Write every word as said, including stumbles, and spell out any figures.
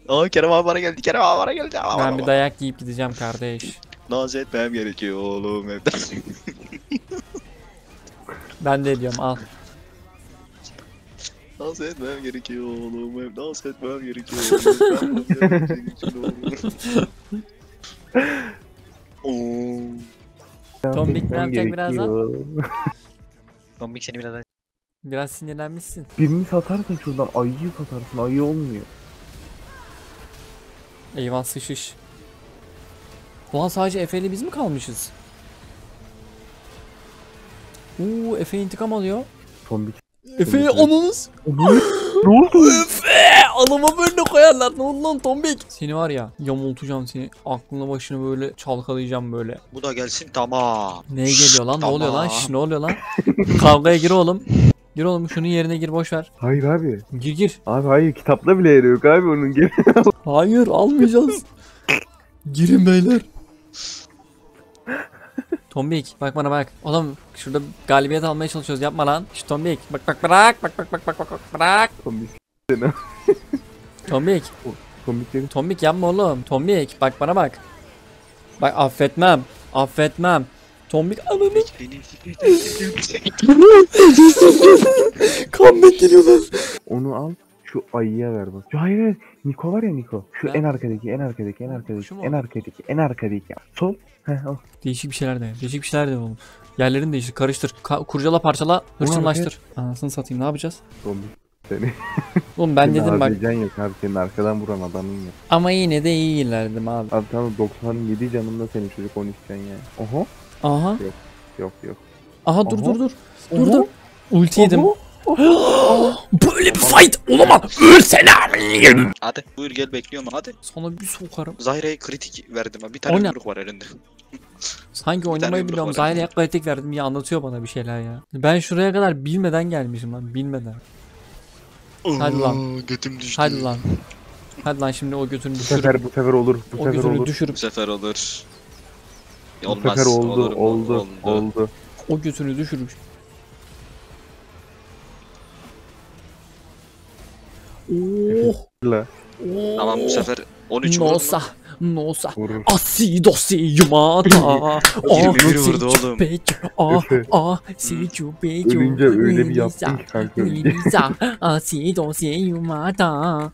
Aa Kerem abi bana geldi. Kerem abi bana geldi. Aa, Ben aa, bir aa. dayak yiyip gideceğim kardeş. Naz etmem gerekiyor oğlum evde. Ben de ediyorum al. Naz etmem gerekiyor oğlum evde. Naz etmem gerekiyor oğlum. Ben senin için oğlum. Oo. Tombik ne yapacak birazdan? Tombik seni biraz daha... Biraz sinirlenmişsin. Birini satarsın şuradan, ayıyı satarsın, ayı olmuyor. Eyvah sıçış. Ulan sadece Efe'yle biz mi kalmışız? Uuu Efe intikam alıyor. Tombik. Efe'ye ananız. Ne oldu? Efe! Anama böyle koyarlar. Ne oldu lan Tombik? Seni var ya yamultacağım seni. Aklına başını böyle çalkalayacağım böyle. Bu da gelsin tamam. Neye geliyor lan? Ne Tamam. oluyor lan? Şş, ne oluyor lan? Kavgaya gir oğlum. Gir oğlum şunun yerine gir boş ver. Hayır abi. Gir gir. Abi hayır, kitapta bile yeri yok abi onun gibi. Hayır almayacağız. Girin beyler. Tombik bak bana bak. Oğlum şurada galibiyet almaya çalışıyoruz yapma lan. Şş Tombik bak bak bırak bak bak bak bak bak bak bırak. Tombik. Tombik. Tombikleri Tombik yapma oğlum. Tombik bak bana bak. Bak affetmem. Affetmem. Tombik ananı. Comeback geliyorlar. onu al. Şu ayıya ver bak. Şu hayır hayır. Niko var ya Niko. Şu Ben- en arkadaki, en arkadaki, en arkadaki, Şu mu? en arkadaki, en arkadaki. Sol. Heh al. Değişik bir şeyler de. Değişik bir şeyler de oğlum. Yerlerini değiştir. Karıştır. Ka- kurcala parçala. Hırçınlaştır. Anasını satayım ne yapacağız? Tombik seni. Oğlum ben Senin dedim bak. harcayan yok abi, senin arkadan vuran adamın yok. Ama yine de iyi ilerledim abi. Abi tamam, doksan yedi canında senin çocuk, on üç can ya. Oho. Aha. Yok yok. Aha dur Aha. dur dur. Dur Oho. dur. Ulti yedim. Oho. Böyle bir fight olamaz. Ölsene. Hadi buyur gel bekliyorum hadi. Sana bir sokarım. Zahire'ye kritik verdim ha. Bir O tane ne? yumruk var elinde. Sanki tane oynamayı yumruk biliyorum. var. Zahire'ye kritik verdim diye anlatıyor bana bir şeyler ya. Ben şuraya kadar bilmeden gelmişim lan. Bilmeden. Hadi lan. Götüm düştü. Hadi lan. Hadi lan şimdi o götünü Bu düşürüp. sefer bu sefer olur. Bu O sefer götünü olur. düşürüp. Bu sefer olur. Bu Olmaz. sefer oldu, olur mu? oldu, oldu. O götünü düşürüp. Oh. La Tamam bu sefer on üç vurdu. Nosa. Nosa. vurur. Asido siyumata. yirmi bir vurdu oğlum. Ah Efe. ah sicu becu. Ölünce öyle bir yaptın ki kanka. Lisa. Asido siyumata.